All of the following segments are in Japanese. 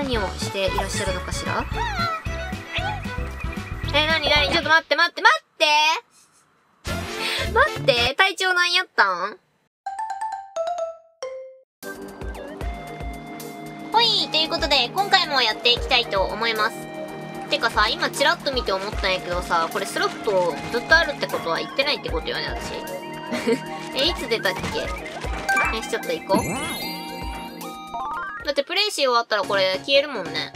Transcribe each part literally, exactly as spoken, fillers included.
何をしていらっしゃるのかしら。え、なになに、ちょっと待って待って待って待って、体調なんやったん？ほい、ということで、今回もやっていきたいと思います。てかさ、今チラッと見て思ったんやけどさ、これスロットずっとあるってことは言ってないってことよね、私。え、いつ出たっけ？よし、ちょっと行こう。だってプレイし終わったらこれ消えるもんね。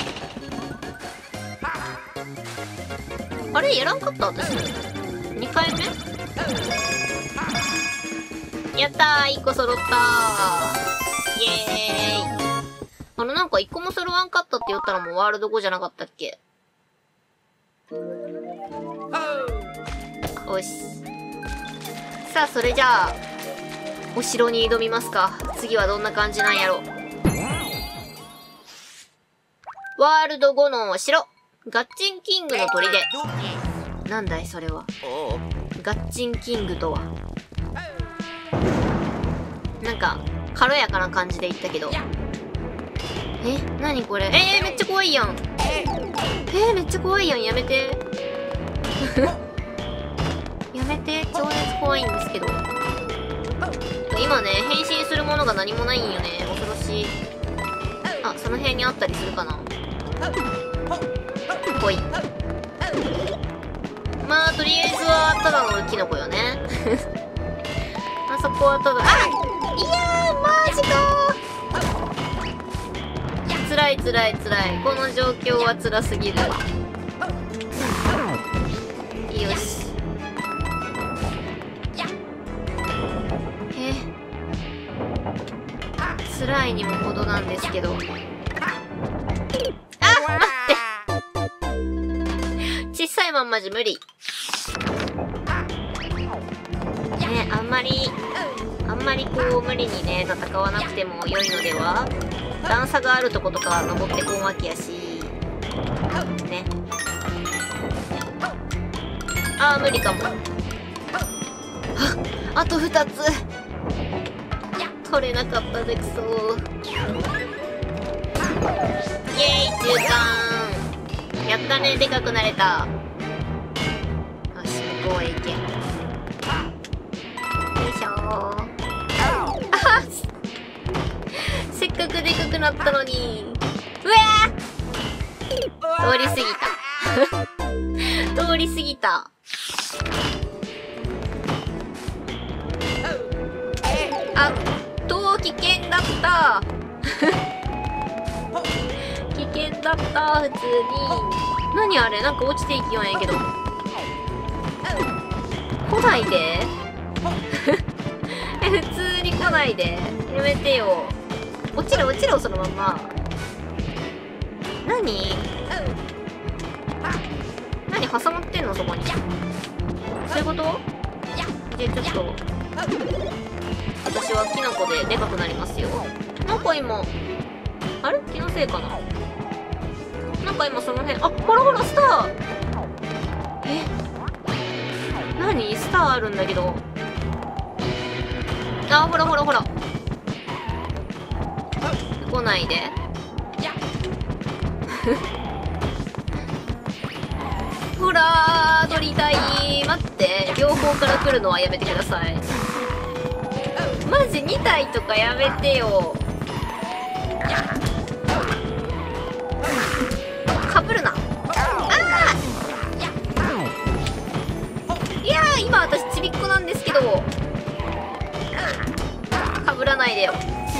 あれやらんかった私。にかいめやったー、いっこ揃ったー。イエーイ。あのなんかいっこも揃わんかったって言ったらもうワールドごじゃなかったっけ？よし。さあ、それじゃあ、お城に挑みますか。次はどんな感じなんやろ。ワールドごのお城。ガッチンキングの砦。なんだいそれは。ガッチンキングとは。なんか、軽やかな感じで言ったけど。え、なにこれ。えー、めっちゃ怖いやん。えー、めっちゃ怖いやん。やめて。やめて。超絶怖いんですけど。今ね、変身するものが何もないんよね。恐ろしい。あ、その辺にあったりするかな。ほい。まあ、とりあえずは、ただのキノコよね。あそこはただ、あ、いやー、マジかー。つらいつらいつらい。この状況はつらすぎる。よし。え、つらいにも程なんですけど。あ、待って。小さいまんまじ無理。ね、あんまり、あんまりこう無理にね、戦わなくても良いのでは？段差があるとことか登ってこんわけやし。ね。あー、無理かも。あ、あとふたつ。取れなかったでくそー。イエーイ、中間。やったね、でかくなれた。よし、向こうへ行け。よいしょー。あはっ、せっかくでかくなったのに。うわー、通り過ぎた。通り過ぎた。あっと、危険だった。危険だった、普通に。何あれ、なんか落ちていきようんやけど。来ないで。え、普通に来ないで。やめてよ。落ちろ落ちろ、そのまま。何何挟まってんのそこに。そういうこと？じゃあちょっと。私はキノコででかくなりますよ。なんか今、あれ？気のせいかな？なんか今その辺、あ、ほらほら、スター！え？何？スターあるんだけど。あ、ほらほらほら。来ないで。ほらー、取りたい。待って、両方から来るのはやめてください。マジにたいとかやめてよ。かぶるな。あー、いやー、今私ちびっこなんですけど。かぶらないでよ。よ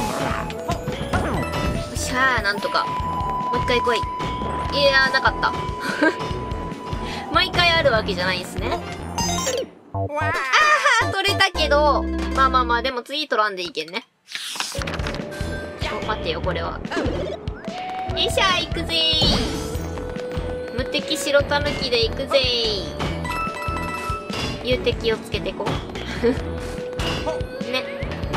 っしゃー、なんとか。もう一回来い。いやー、なかった。毎回あるわけじゃないんすね。あー、取れたけど。まあまあまあ、でも次取らんでいけんね。お、待ってよ、これは。よいしゃ、行くぜー。無敵白タヌキで行くぜー。有敵をつけてこう。ね。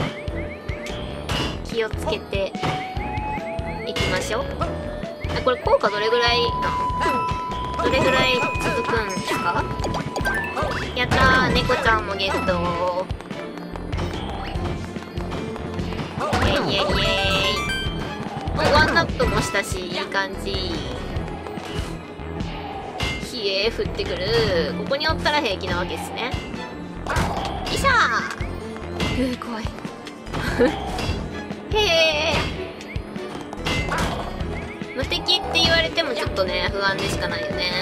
気をつけていきましょう。あ、これ効果どれぐらいなの？どれぐらい続くんですか？やったー、猫ちゃんもゲットー。イェイイェイイェイ。 お、ワンナップもしたし、いい感じ。ひえ降ってくる。ここにおったら平気なわけですね。よいしょー。うー怖い。へえ。無敵って言われてもちょっとね、不安でしかないよね。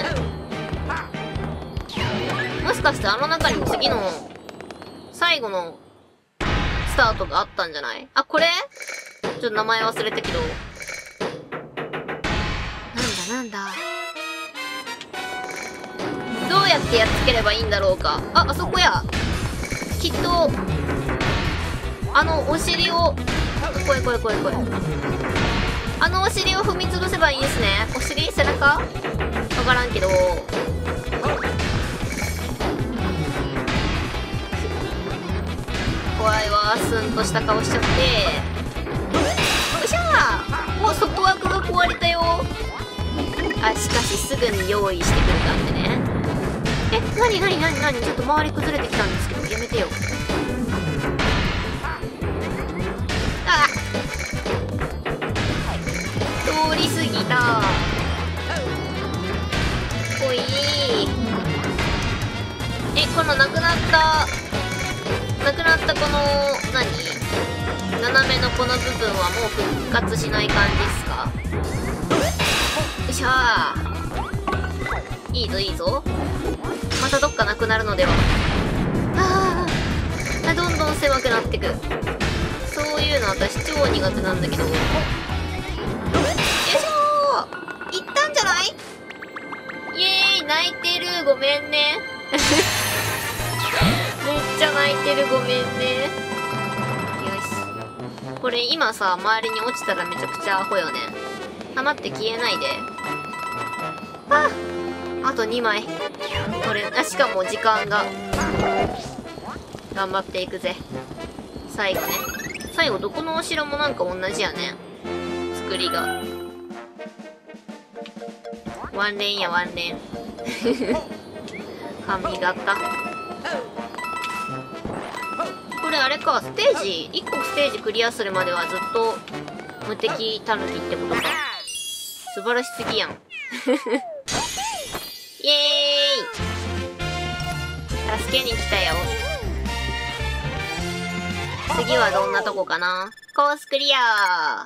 もしかしてあの中に次の最後のスタートがあったんじゃない？あ、これ？ちょっと名前忘れたけど。なんだなんだ。どうやってやっつければいいんだろうか。あ、あそこや。きっと、あのお尻を、これこれこれこれ。あのお尻を踏み潰せばいいんですね。お尻？背中？わからんけど。怖いわ。スンとした顔しちゃって。よっしゃー！お、外枠が壊れたよ。あ、しかしすぐに用意してくれたんでね。え、なになになになに？ちょっと周り崩れてきたんですけど、やめてよ。あっ！通り過ぎた。おいー。え、このなくなったなくなったこの何斜めのこの部分はもう復活しない感じですか？よいしょー。いいぞいいぞ。またどっかなくなるのでは。ああ、どんどん狭くなってく。そういうの私超苦手なんだけど。よいしょー。いったんじゃない？イエーイ。泣いてる。ごめんね。めっちゃ泣いてる。ごめんね。よし。これ今さ、周りに落ちたらめちゃくちゃアホよね。あ、待って、消えないで。ああとにまい。これ、あ、しかも時間が。頑張っていくぜ。最後ね。最後どこのお城もなんか同じやね。作りが。ワンレンやワンレン。髪型。これあれか、ステージ、いっこステージクリアするまではずっと無敵タヌキってことか。素晴らしすぎやん。イエーイ！助けに来たよ。次はどんなとこかな？コースクリア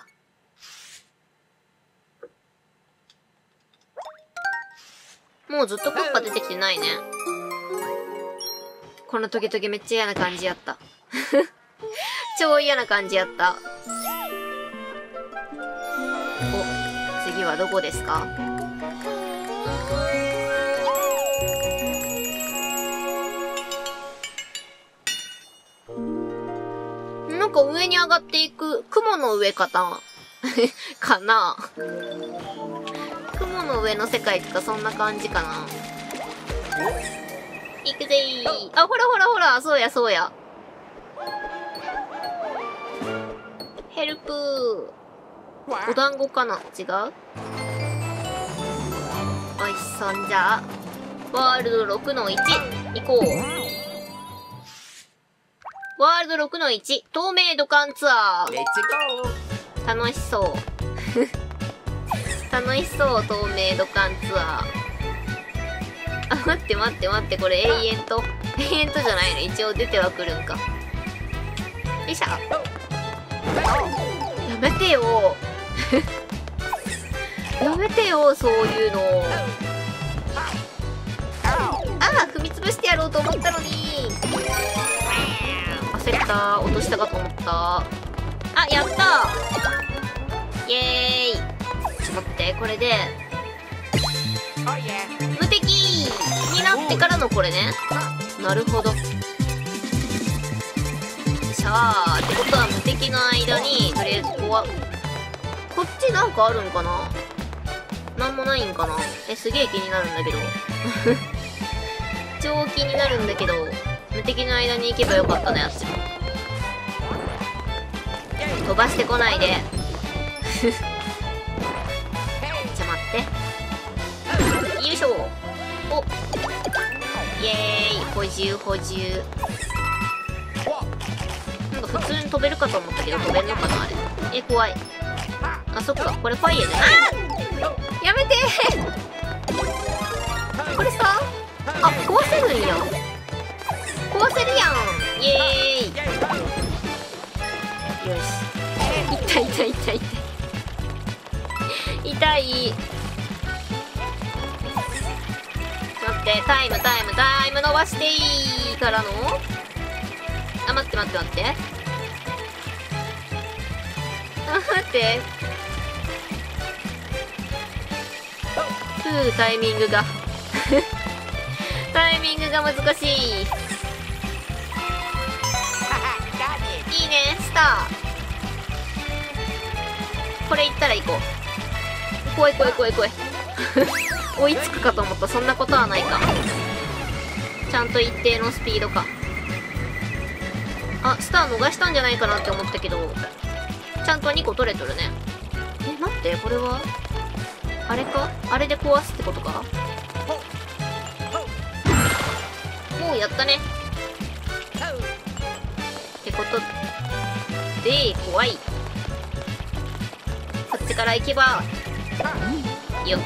ー。もうずっとクッパ出てきてないね。このトゲトゲめっちゃ嫌な感じやった。超嫌な感じやった。お、次はどこですか？なんか上に上がっていく、雲の上かなかな雲の上の世界とかそんな感じかな。行くぜー。あ、ほらほらほら、そうやそうや。ヘルプー。お団子かな？違う？よし、そんじゃあ、ワールド ろくのいち、行こう。ワールド ろくのいち、透明土管ツアー。楽しそう。楽しそう、透明土管ツアー。あ、待って待って待って、これ永遠と、永遠とじゃないの。一応出てはくるんか。よいしょ。やめてよ。やめてよ、そういうの。ああ、踏み潰してやろうと思ったのに。焦った。落としたかと思った。あ、やったー。イエーイ。ちょっと待って、これで無敵になってからのこれね。なるほど。さあ、ってことは無敵の間にとりあえずここはこっちなんかあるんかな。なんもないんかな。え、すげえ気になるんだけど。超気になるんだけど、無敵の間に行けばよかったね、あっちも。飛ばしてこないで。ちょ待って。よいしょ。お、イエーイ。補充補充。なんか普通に飛べるかと思ったけど飛べんのかなあれ。え、怖い。 あ、そっか。これファイヤーじゃない。あ、やめてー。これさ、あ、壊せるんやん。壊せるやん。イエーイ。よし。痛い痛い痛い痛い。痛い。待って、タイムタイムタイム伸ばしていいからの。あ、待って待って待って。あ、待って。ふう、タイミングが。タイミングが難しい。いいね、スター。これいったら行こう。来い来い来い来い。追いつくかと思った。そんなことはないか。ちゃんと一定のスピードか。あ、スター逃したんじゃないかなって思ったけど、ちゃんとにこ取れとるね。え、待って、これはあれか、あれで壊すってことか。もうやったねってことで、怖い。こっちから行けばよっ、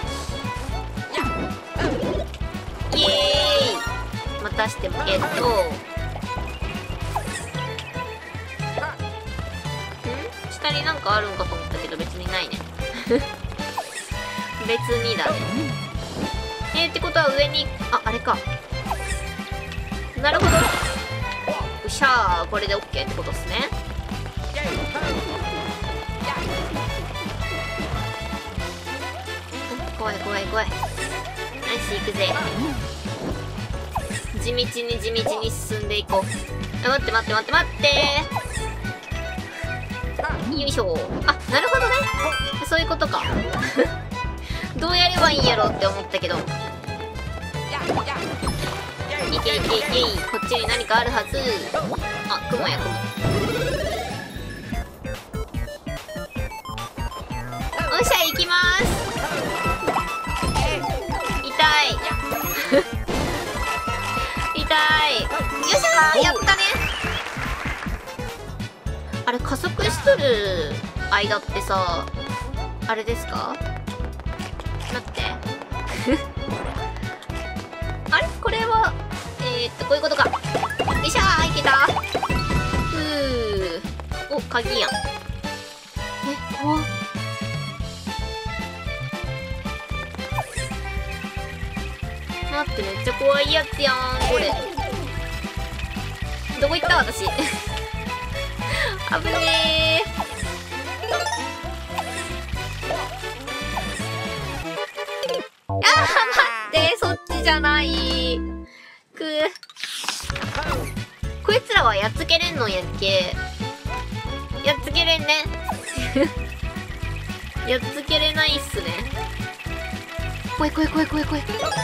イエーイ。またしてもゲット。ん、下になんかあるんかと思ったけど別にないね。別にだね。えー、ってことは上に、あ、あれか。なるほど。よっしゃー、これで OK ってことっすね。怖い怖い怖い。ナイス、行くぜ。地道に地道に進んでいこう。あ、待って待って待って待ってよいしょ。あ、なるほどね。そういうことか。どうやればいいんやろって思ったけど。いけいけいけい。こっちに何かあるはず。あ、雲や雲。おっしゃ、行きまーす。痛い。痛い。よっしゃー、やったね。あれ、加速しとる間ってさ、あれですか？待って。あれこれは、えー、っと、こういうことか。よいしゃー、いけた。ふー。お、鍵やん。え、怖っ。待って、めっちゃ怖いやつやん、これ。どこ行った私。危ねー。あー、待って、そっちじゃない。くー。こいつらはやっつけれんのやっけ。やっつけれんね。やっつけれないっすね。怖い怖い怖い怖い怖い。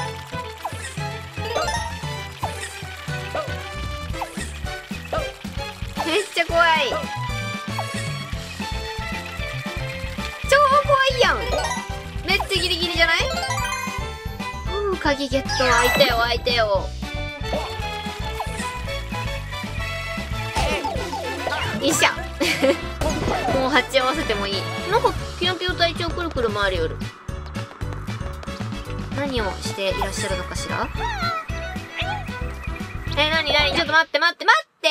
めっちゃ怖い。超怖いやん。めっちゃギリギリじゃない？ふう、鍵ゲット。開いたよ開いたよ。よいしょ。もう鉢合わせてもいい。なんかぴよぴよ隊長くるくる回るよる。何をしていらっしゃるのかしら。え、なになに、ちょっと待って待って待って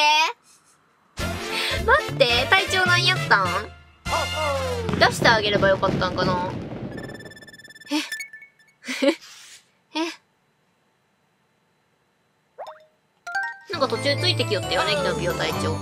待って、隊長なんやったん？出してあげればよかったんかな。ええ、なんか途中ついてきよったよね、キノピオ隊長。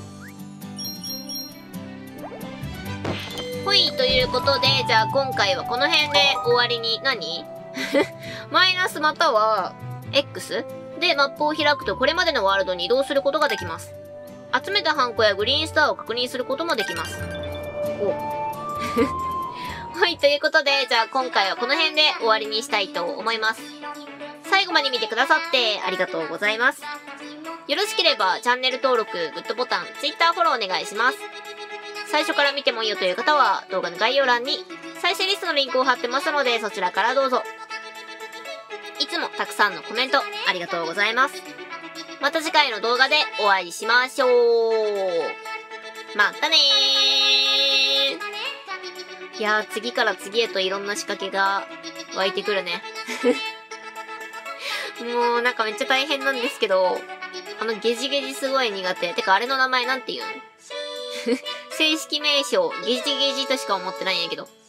ほい、ということで、じゃあ今回はこの辺で終わりに。何マイナスまたは X でマップを開くとこれまでのワールドに移動することができます。集めたハンコやグリーンスターを確認することもできます。おはい、ということで、じゃあ今回はこの辺で終わりにしたいと思います。最後まで見てくださってありがとうございます。よろしければチャンネル登録、グッドボタン、Twitter フォローお願いします。最初から見てもいいよという方は動画の概要欄に再生リストのリンクを貼ってますので、そちらからどうぞ。いつもたくさんのコメントありがとうございます。また次回の動画でお会いしましょう。またねー。 いやー、次から次へといろんな仕掛けが湧いてくるね。もうなんかめっちゃ大変なんですけど、あのゲジゲジすごい苦手。てかあれの名前なんて言うん正式名称、ゲジゲジとしか思ってないんやけど。